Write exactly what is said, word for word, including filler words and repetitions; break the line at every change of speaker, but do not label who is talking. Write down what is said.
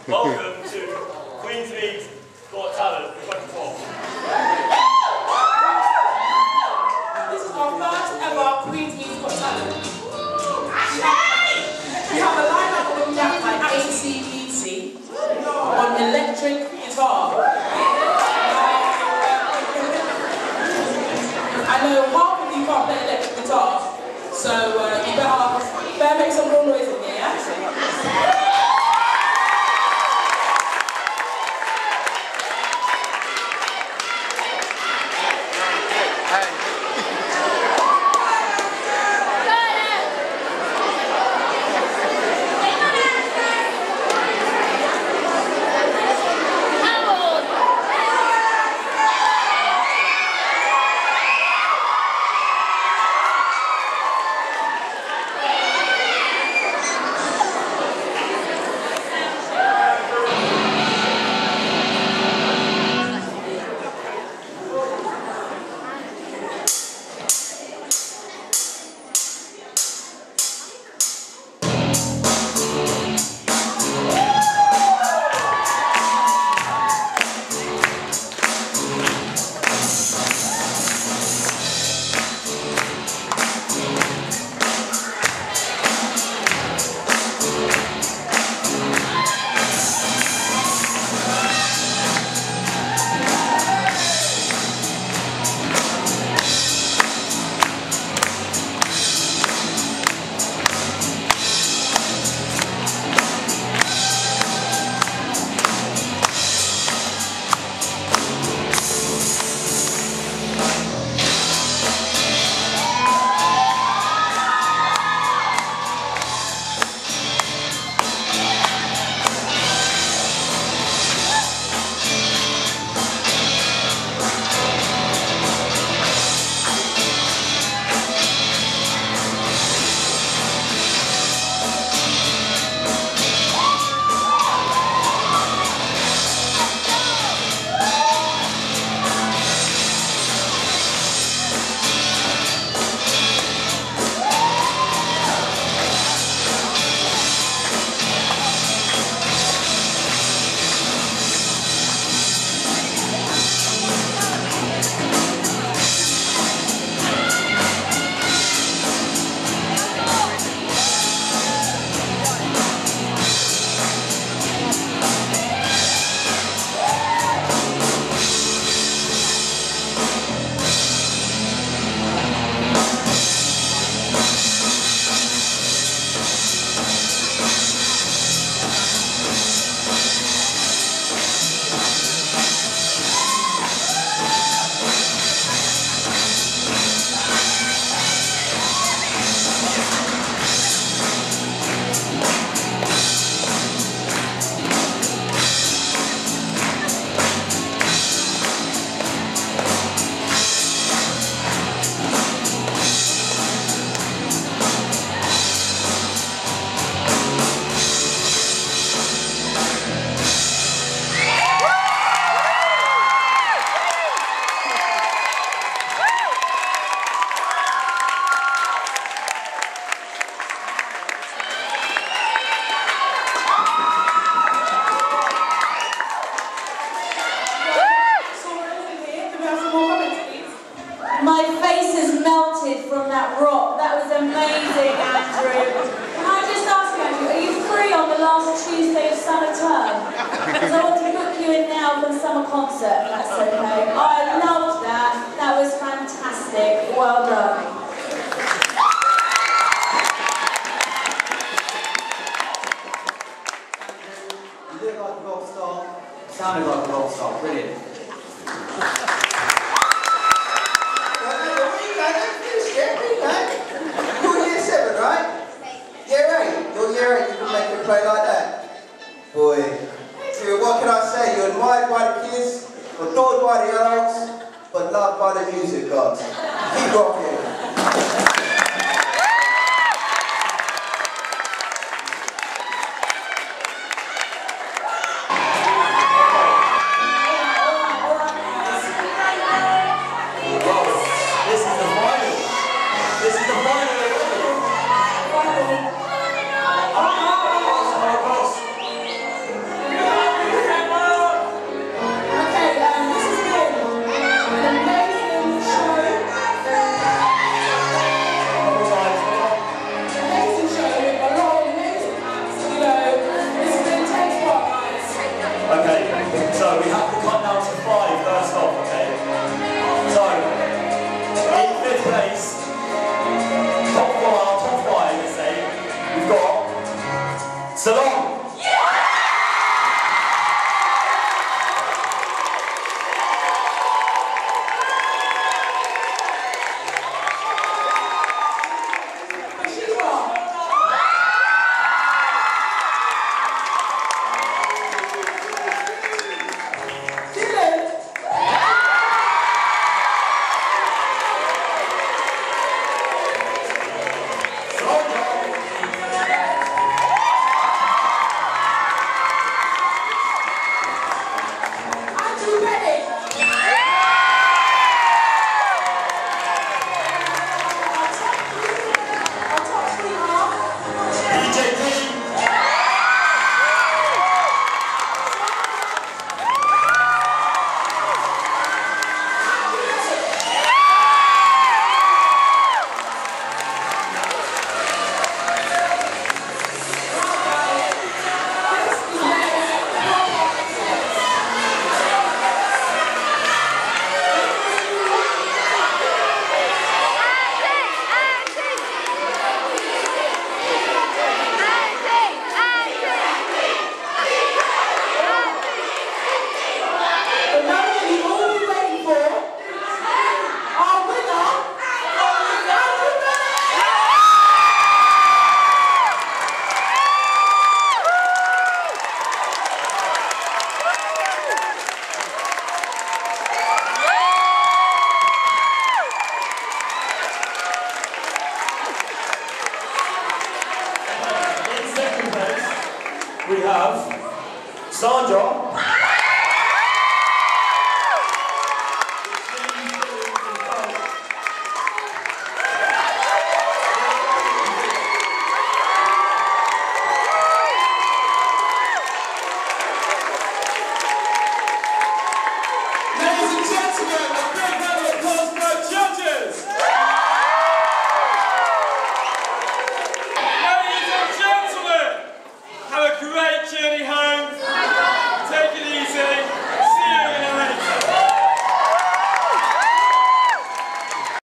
Welcome to Queensmead Got Talent twenty-four.
This is our first ever Queensmead Got Talent. We have a lineup of them by A C D C on electric guitar. I know half of you can't play electric guitar, so uh, you better, better make some real noise in here, yeah?
My face is melted from that rock. That was amazing, Andrew. Can I just ask you, Andrew, are you free on the last Tuesday of summer term? Because I want to book you in now for the summer concert, if that's okay. I loved that. That was fantastic. Well done.
You look like a rock star. You sounded like a rock star. Brilliant.
Play like that? Boy, dude, what can I say? You're admired by the kids, adored by the adults, but loved by the music gods. Keep rocking.
we have Sandra.